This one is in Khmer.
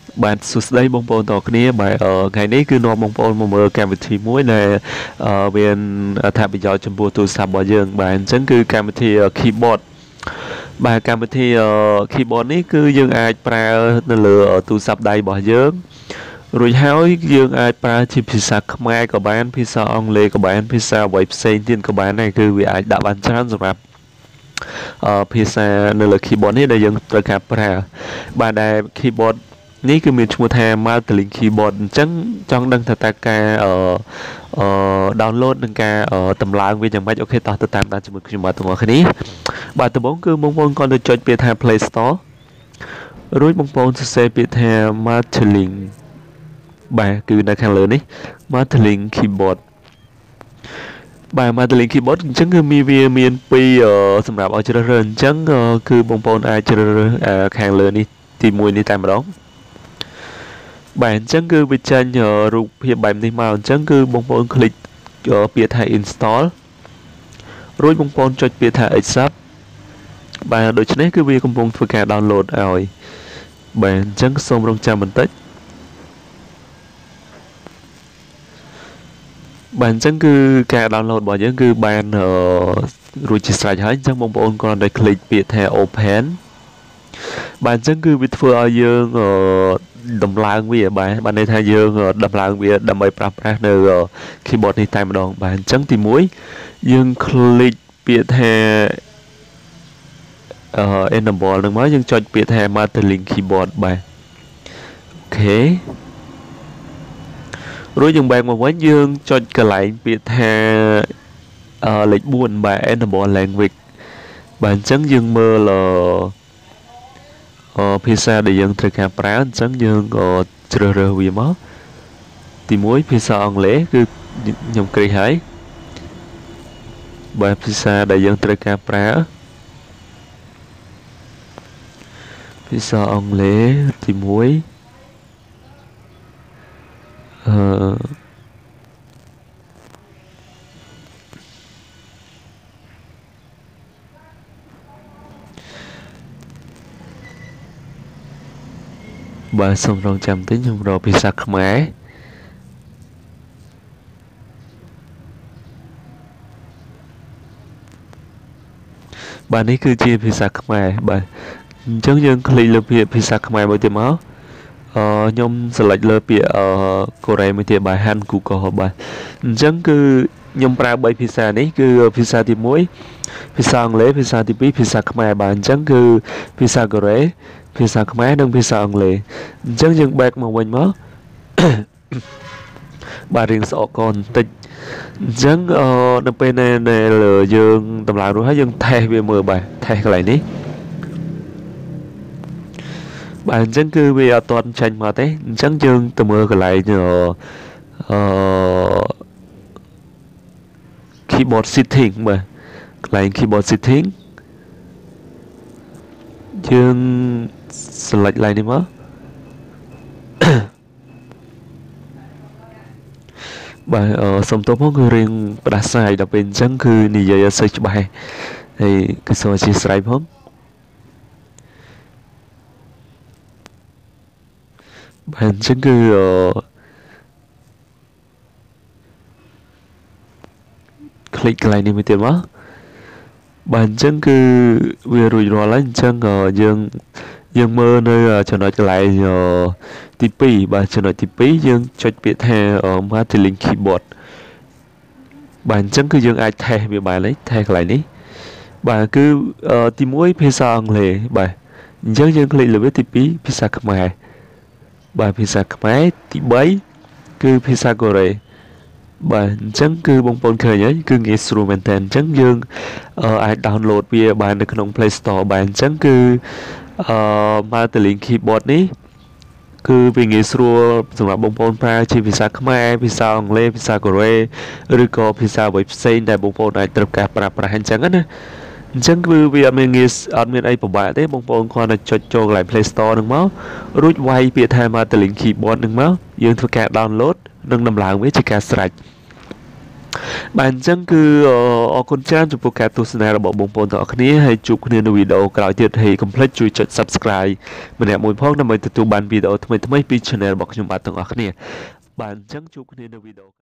bạn sụt đây bông bồn tỏ kia bài ở ngày đấy cứ nó bông bồn mà mở cam vị muối này bên tháp bây giờ chấm bùa tu sạp bỏ dương bạn chẳng cứ cam vị keyboard bài cam vị keyboard này cứ dương ai pra lừa ở tu sạp đây bỏ dương rồi hỏi dương ai pra chỉ pizza khmer của bạn pizza anglais của bạn pizza website tiên của bạn này cứ vì ai đã bán chán rồi mà pizza lừa keyboard này đây dương tất cả pra bài này keyboard នេះគឺមានឈ្មោះថា Multilink Keyboard អញ្ចឹងចង់ដឹងថាតើការdownload និងការតម្លើងវាយ៉ាងម៉េចអូខេតោះទៅតាមដានជាមួយខ្ញុំបាទទាំងអស់គ្នាបាទដំបូងគឺបងប្អូនគាត់ទៅចុចពាក្យថា Play Store រួចបងប្អូនសរសេរពាក្យថា Multilink បាទគឺនៅខាងលើនេះ Multilink Keyboard បាទ Multilink Keyboard អញ្ចឹងគឺវាមានពីរសម្រាប់ឲ្យជ្រើសរើសអញ្ចឹងគឺបងប្អូនអាចជ្រើសរើសខាងលើនេះទី1នេះតែម្ដង បាទអញ្ចឹងគឺវាចេញរូបភាពបែបនេះមកអញ្ចឹងគឺបងប្អូនคลิกពាក្យថា install រួចបងប្អូនចុចពាក្យថា accept បាទដូច្នេះគឺវាកំពុងធ្វើការ download ឲ្យបាទអញ្ចឹងសូមរងចាំបន្តិចបាទអញ្ចឹងគឺការ download របស់យើងគឺបានរួចជាស្រេចហើយអញ្ចឹងបងប្អូនគ្រាន់តែคลิกពាក្យថា open បាទអញ្ចឹងគឺវាធ្វើឲ្យយើងដំឡើងវាបាទន័យថាយើងដំឡើងវាដើម្បីប្រើប្រាស់នៅ keyboard នេះតែម្ដងបាទអញ្ចឹងទី1យើងคลิกពាក្យថា enable ហ្នឹងមកយើងចុចពាក្យថា Multilink Keyboard បាទអូខេរួចយើងបែកមកវិញយើងចុចកន្លែងពាក្យថាលេខ4បាទ enable language បាទអញ្ចឹងយើងមើលភាសាដែលយើងត្រូវការប្រើអញ្ចឹងយើងជ្រើសរើសវាមកទី1ភាសាអង់គ្លេសគឺខ្ញុំគ្រីហើយបាទភាសាដែលយើងត្រូវការប្រើភាសាអង់គ្លេសទី1បាទសូមរងចាំបន្តិចខ្ញុំរកភាសាខ្មែរបាទនេះគឺជាភាសាខ្មែរបាទអញ្ចឹងយើងคลิกលើពាក្យភាសាខ្មែរមួយទៀតមកខ្ញុំ select លើពាក្យកូរ៉េមួយទៀតបាទ Han Google បាទអញ្ចឹងគឺខ្ញុំប្រើ3ភាសានេះគឺភាសាទី1ភាសាអង់គ្លេសភាសាទី2ភាសាខ្មែរបាទអញ្ចឹងគឺភាសាកូរ៉េភាសាខ្មែរនិងភាសាអង់គ្លេសអញ្ចឹងយើង back មកវិញមកបាទរៀងស្អកកបន្តិចអញ្ចឹងនៅពេលដែលយើងតម្លើងរួចហើយយើង test វាមើលបាទ test កន្លែងនេះបាទអញ្ចឹងគឺវាអត់ទាន់ចាញ់មកទេអញ្ចឹងយើងទៅមើលកន្លែងkeyboard setting បាទកន្លែង keyboard setting យើង select ឡើងនេះមកបាទសុំទោសផងគឺរៀងផ្ដាសាយដល់ពេលអញ្ចឹងគឺនិយាយអត់សូវច្បាស់ហើយគឺសូមអធិស្ឋានផងបាទអញ្ចឹងគឺคลิกកន្លែងនេះមួយទៀតមកបាទអញ្ចឹងគឺវារួចរាល់ហើយអញ្ចឹងយើងមើលនៅចំណុចកន្លែងទី2បាទចំណុចទី2យើងចុចពាក្យថា Multilink Keyboard បាទអញ្ចឹងគឺយើងអាច test វាបានហើយ test កន្លែងនេះបាទគឺទី1ភាសាអង់គ្លេសបាទអញ្ចឹងយើងคลิกលើវាទី2ភាសាខ្មែរបាទភាសាខ្មែរទី3គឺភាសាកូរ៉េបាទអញ្ចឹងគឺបងប្អូនឃើញហើយគឺងាយស្រួលមែនតើអញ្ចឹងយើងអាច download វាបាននៅក្នុង Play Store បាទអញ្ចឹងគឺMultilink Keyboard នេះគឺវាងាយស្រួលសម្រាប់បងប្អូនប្រើជាភាសាខ្មែរភាសាអង់គ្លេសភាសាកូរ៉េឬក៏ភាសាអ្វីផ្សេងដែលបងប្អូនអាចត្រូវការប្រើប្រាស់អញ្ចឹងណាអញ្ចឹងគឺវាអត់មានអីពិបាកទេបងប្អូនគ្រាន់តែចុចចូលកន្លែង Play Store ហ្នឹងមករួចវាយពាក្យថា Multilink Keyboard ហ្នឹងមកយើងធ្វើការ download និងដំឡើងវាជាការស្រេចបាទអញ្ចឹងគឺអរគុណច្រើនចំពោះការទស្សនារបស់បងប្អូនទាំងអស់គ្នាហើយជួបគ្នានៅវីដេអូក្រោយទៀតហើយកុំភ្លេចជួយចុច Subscribe ម្នាក់មួយផងដើម្បីទទួលបានវីដេអូថ្មីៗពី Channel របស់ខ្ញុំបាទទាំងអស់គ្នាបាទអញ្ចឹងជួបគ្នានៅវីដេអូ